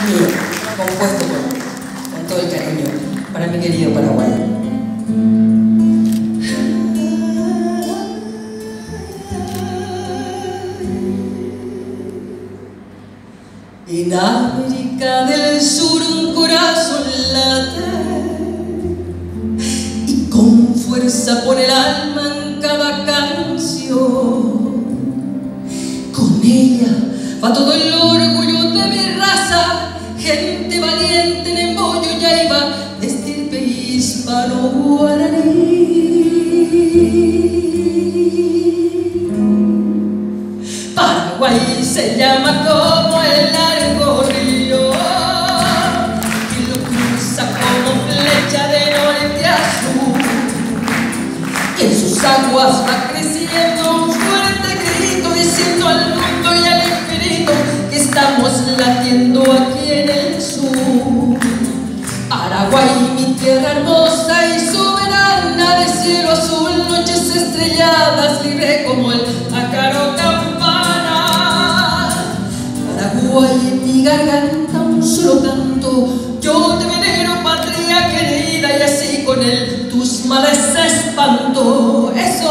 mío, compuesto con todo el cariño para mi querido Paraguay. En América del Sur un corazón late y con fuerza pone el alma en cada canción. Con ella va todo el orgullo de mi raza, gente valiente en embollo ya iba de estirpe hispano-guaraní. Paraguay se llama como el largo río y lo cruza como flecha de norte a sur, y en sus aguas va creciendo un fuerte grito diciendo al mundo y al infinito que estamos latiendo aquí en el sur. Paraguay, mi tierra hermosa y soberana de cielo azul, noches estrelladas, libre como el ácaro campana. Paraguay, en mi garganta un solo canto, yo te venero, patria querida, y así con él tus males espanto. ¡Eso!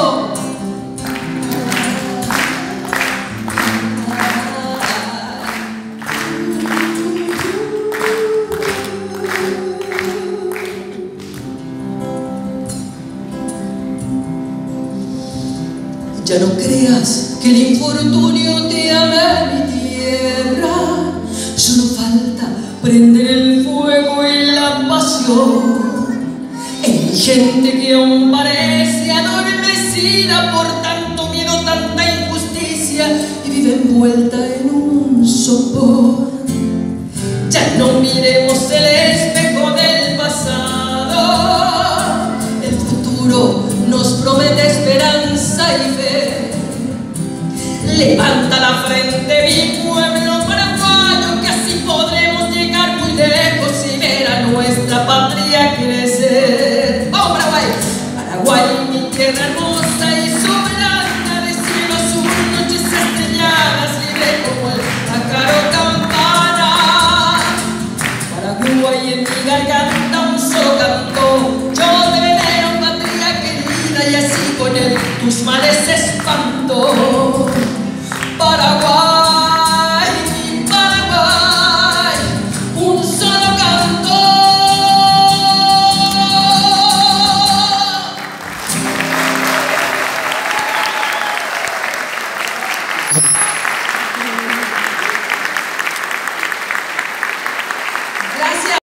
Ya no creas que el infortunio te ama mi tierra, solo falta prender el fuego y la pasión en gente que aún parece adormecida por tanto miedo, tanta injusticia, y vive envuelta en un sopor. Ya no miremos el espejo del pasado, el futuro nos promete esperanza y fe. Levanta la frente, mi pueblo paraguayo, que así podremos llegar muy lejos y ver a nuestra patria crecer. ¡Vamos, Paraguay! Paraguay, mi tierra hermosa y soberana de cielo azul, noches estrelladas, libre como el ácaro campana. Paraguay, en mi garganta un solo canto, yo te venero, patria querida, y así con él tus males